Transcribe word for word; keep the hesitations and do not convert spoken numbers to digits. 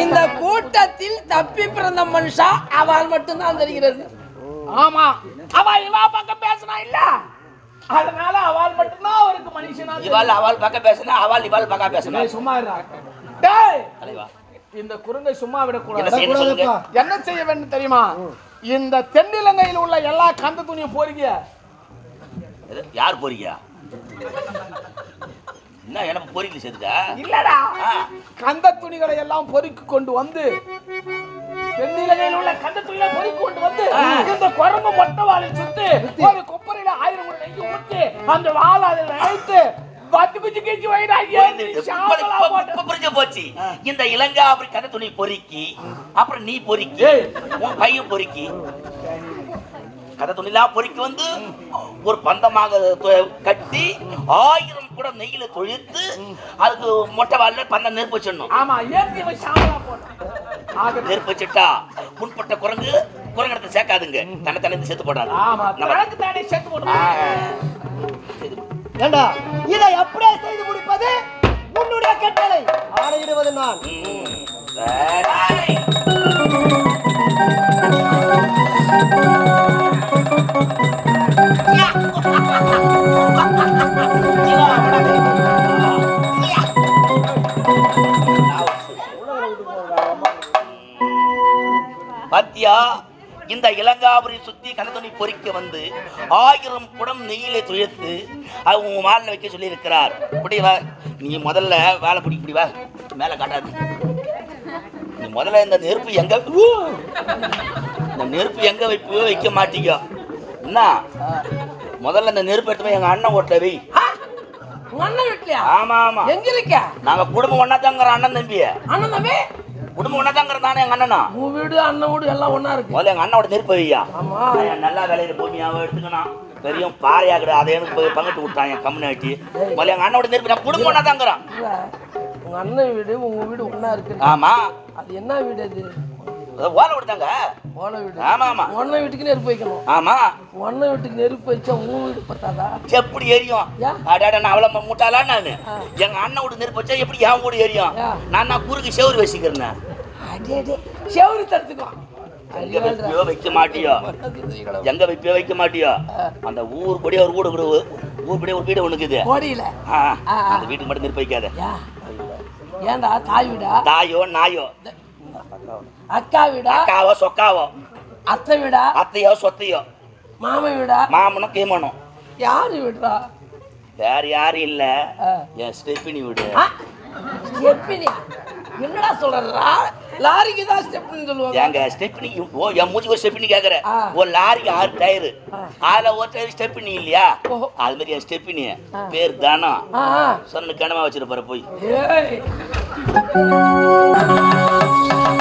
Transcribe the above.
இந்த கூட்டத்தில் தப்பி பிறந்த மனுஷா அவள் மட்டும்தான் தெரிகிறது. ஆமா, அவ இவா பக்கம் பேசினா இல்ல, அதனால அவள் மட்டும்தான் அவருக்கு மனுஷனா. இவாள் அவள் பக்கம் பேசினா, அவள் இவாள் பக்கம் பேசினா. சும்மா இருடா டேய். தலைவா, இந்த குறுங்கை சும்மா விடக்கூடாது. என்ன செய்ய வேண்டும் தெரியுமா? இந்த தென்னிலங்கையில் உள்ள எல்லா கந்த துணியும் போறீங்க. யார் போறீங்க? என்ன எனக்கு பொறிக்கல சேர்த்துக்கா? இல்லடா, கந்த துணிகளை எல்லாம் பொறுக்கி கொண்டு வந்து தென்னிலங்கையில் உள்ள கந்த துணிகளை பொறுக்கி கொண்டு வந்து இந்த குரம்பு மொட்டை வாழை சுத்தி ஒரு கொப்பரையில ஆயிரம் கூட நெய்யி ஊற்றி அந்த வாழை அதில் நினைத்து பத்து குச்சி கிச்சி போச்சு. இந்த இலங்கை அப்படி கந்த துணி பொறுக்கி அப்புறம் நீ பொறுக்கி உன் பையன் பொறுக்கி கதை துணிலாம் பொறுக்கி வந்து ஒரு பந்தமாக கட்டி ஆயிரம் கூட நெய்யில தொழித்து அதுக்கு மொட்டை வாழ பந்தம் நெருப்பு வச்சிடணும். ஆமா, ஏற்றி நெருப்பு வச்சுட்டா முன்பட்ட குரங்கு குரங்கடத்தை சேர்க்காதுங்க, தன்னை தனி சேர்த்து போடாது. ஏண்டா இதை அப்படியே செய்து முடிப்பது உன்னுடைய கட்டளை. ஆணையிடுவது நான். பாத்தியா, இந்த இலங்காபுரி சுத்தி கனதுணி பொறிக்க வந்து ஆயிரம் குடம் நெய்யிலே துயர்த்து அவங்க மாலில் வைக்க சொல்லி இருக்கிறார். இப்படி வா, நீ முதல்ல வேலை பிடி, இப்படி வா, மேல காட்டாது. நீ முதல்ல இந்த நெருப்பு எங்க இந்த நெருப்பு எங்க வைப்போ வைக்க மாட்டீங்க. என்ன முதல்ல இந்த நெருப்பு எடுத்து எங்க அண்ணன் ஓட்டல வை. ஆமா ஆமா, எங்க இருக்க? நாங்க குடும்பம் ஒன்னா தாங்கிற அண்ணன் தம்பி. அண்ணன் தம்பி குடும்பம் ஒன்னா தாங்கிற தானே எங்க அண்ணனா. உன் வீடு அண்ணன் வீடு எல்லாம் ஒன்னா இருக்கு. முதல்ல எங்க அண்ணனோட நெருப்பு வையா. ஆமா, நல்லா வேலையில பூமியாவை எடுத்துக்கணும். பெரிய பாறையாக்குற அதை எனக்கு பங்கிட்டு விட்டான் என் கம்யூனிட்டி. முதல்ல எங்க அண்ணனோட நெருப்பு நான் குடும்பம் ஒன்னா தாங்கிறோம். உங்க அண்ணன் வீடு உங்க வீடு ஒன்னா இருக்கு. ஆமா, அது என்ன வீடு? அது ஓலை விடுதாங்க. ஓலை வீடு. ஆமா ஆமா, ஒன்ன வீட்டுக்கு நெருப்பு வைக்கணும். ஆமா, ஒன்ன வீட்டுக்கு நெருப்பு வச்சா உன் வீடு பத்தாதா? எப்படி எரியும்? அடாடா, நான் அவ்வளவு முட்டாளா நானு? எங்க அண்ணன் வீடு நெருப்பு வச்சா எப்படி என் வீடு எரியும்? நான் நான் குறுக்கு செவரு வச்சுக்கிறேன். செவரு தடுத்துக்கலாம். எங்க வைப்பியோ வைக்க மாட்டியோ, எங்க வைப்பியோ வைக்க மாட்டியோ. அந்த ஊர் படி ஒரு வீடு ஊர் படி ஒரு வீடு ஒண்ணுக்குது. அந்த வீட்டுக்கு மட்டும் நெருப்பு வைக்காத. ஏண்டா தாய் வீடா? தாயோ நாயோ, அக்கா வீடா? அக்காவோ சொக்காவோ, அத்தை வீடா? அத்தையோ சொத்தையோ, மாமன் வீடா? மாமனும் கீமனும். யாரு வீடுறா? வேற யாரும் இல்ல, என் ஸ்டெப்பினி வீடு. ஸ்டெப்பினி? என்னடா சொல்றா? லாரிக்கு தான் ஸ்டெப்னி சொல்லுவாங்க. எங்க ஸ்டெப்னி, ஓ என் மூஞ்சி ஒரு ஸ்டெப்னி கேக்குற. ஒரு லாரிக்கு ஆறு டயரு, அதுல ஒரு டயர் ஸ்டெப்னி இல்லையா? அது மாதிரி என் ஸ்டெப்னி பேர் தானா. சொன்ன கனமா வச்சிருப்பாரு போய்.